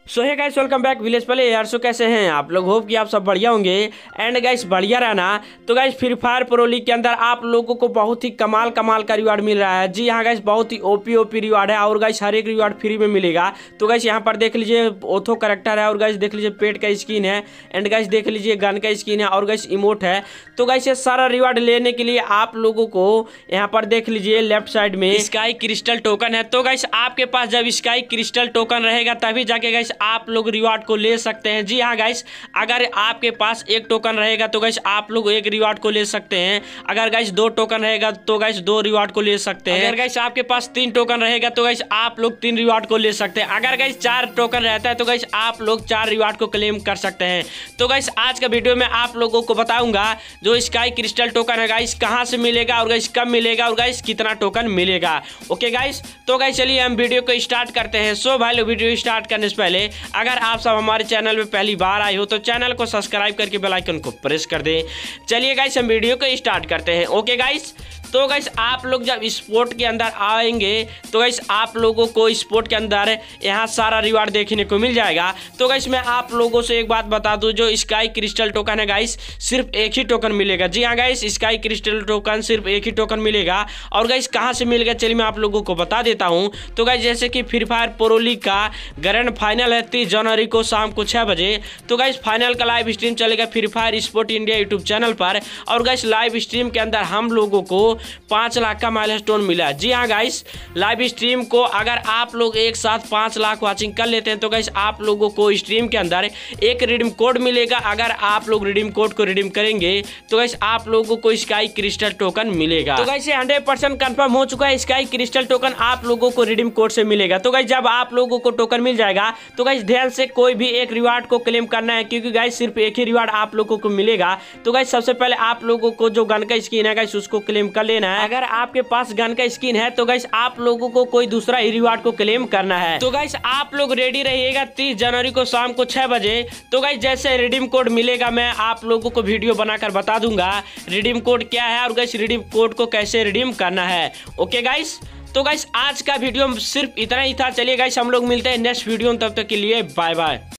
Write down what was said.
सो hey guys, welcome back village पहले यार। सो कैसे हैं आप लोग? होप कि आप सब बढ़िया होंगे एंड गाइस बढ़िया रहना। तो guys free fire pro league के अंदर आप लोगों को बहुत ही कमाल का रिवार्ड मिल रहा है। जी हाँ गाइस, बहुत ही ओपी रिवार्ड है और गाइस हर एक रिवार्ड फ्री में मिलेगा। तो गाइस यहाँ पर देख लीजिए ओथो करेक्टर है और गाइस देख लीजिए पेट का स्किन है एंड गाइस देख लीजिए गन का स्किन है और गाइस इमोट है। तो गाइस ये सारा रिवार्ड लेने के लिए आप लोगों को यहाँ पर देख लीजिए लेफ्ट साइड में स्काई क्रिस्टल टोकन है। तो गाइस आपके पास जब स्काई क्रिस्टल टोकन रहेगा तभी जाके गाइस आप लोग रिवार्ड को ले सकते हैं। जी हाँ गाइस, अगर आपके पास एक टोकन रहेगा तो गाइस आप लोग एक रिवार्ड को ले सकते हैं। अगर गाइस दो टोकन रहेगा तो गाइस दो रिवार्ड को ले सकते हैं। अगर गाइस आपके पास तीन टोकन रहेगा तो गाइस आप लोग तीन रिवार्ड को ले सकते हैं। अगर गाइस चार टोकन रहता है तो गाइस आप लोग चार रिवार्ड को क्लेम कर सकते हैं। तो गाइस आज का वीडियो में आप लोगों को बताऊंगा जो स्काई क्रिस्टल टोकन है गाइस कहां से मिलेगा और गाइस कब मिलेगा और गाइस कितना टोकन मिलेगा। ओके गाइस, तो गाइस चलिए हम वीडियो को स्टार्ट करते हैं। सो भाई लोग, वीडियो स्टार्ट करने से पहले अगर आप सब हमारे चैनल में पहली बार आए हो तो चैनल को सब्सक्राइब करके बेल आइकन को प्रेस कर दें। चलिए गाइस हम वीडियो को स्टार्ट करते हैं। ओके गाइस, तो गाइस आप लोग जब स्पोर्ट के अंदर आएंगे तो गाइस आप लोगों को स्पोर्ट के अंदर यहाँ सारा रिवार्ड देखने को मिल जाएगा। तो गाइस मैं आप लोगों से एक बात बता दूं, जो स्काई क्रिस्टल टोकन है गाइस सिर्फ एक ही टोकन मिलेगा। जी हाँ गाइस, स्काई क्रिस्टल टोकन सिर्फ एक ही टोकन मिलेगा। और गाइस कहाँ से मिलेगा चलिए मैं आप लोगों को बता देता हूँ। तो गाइस जैसे कि फ्री फायर प्रो लीग का ग्रैंड फाइनल है 30 जनवरी को शाम को 6 बजे। तो गाइस फाइनल का लाइव स्ट्रीम चलेगा free fire sport India YouTube channel पर। और गाइस लाइव स्ट्रीम के अंदर हम लोगों को 5 लाख का माइलस्टोन मिला। जी हाँ गाइस, लाइव स्ट्रीम को अगर आप लोग एक साथ 5 लाख वाचिंग कर लेते हैं तो गाइस आप लोगों को स्ट्रीम के अंदर एक रिडीम कोड मिलेगा। अगर आप लोग रिडीम कोड को रिडीम करेंगे तो गाइस आप लोगों को स्काई क्रिस्टल टोकन मिलेगा। तो गाइस ये 100% कंफर्म हो चुका है, स्काई क्रिस्टल टोकन आप लोगों को रिडीम कोड से मिलेगा। तो गाइस जब आप लोगों को टोकन मिल जाएगा तो गाइस ध्यान से कोई भी एक रिवार्ड को क्लेम करना है, क्योंकि गाइस सिर्फ एक ही रिवार्ड आप लोगों को मिलेगा। तो गाइस सबसे पहले आप लोगों को जो गन का स्किन है गाइस उसको क्लेम कर लेना है। अगर आपके पास गन का स्किन है तो गाइस आप लोगों को कोई दूसरा ही रिवार्ड को क्लेम करना है। तो गाइस आप लोग रेडी रहिएगा 30 जनवरी को शाम को 6 बजे। तो गाइस जैसे रिडीम कोड मिलेगा मैं आप लोगों को वीडियो बनाकर बता दूंगा रिडीम कोड क्या है और गाइस रिडीम कोड को कैसे रिडीम करना है। ओके गाइस, तो गाइस आज का वीडियो सिर्फ इतना ही था। चलिए गाइस हम लोग मिलते हैं नेक्स्ट वीडियो, तब तक के लिए बाय बाय।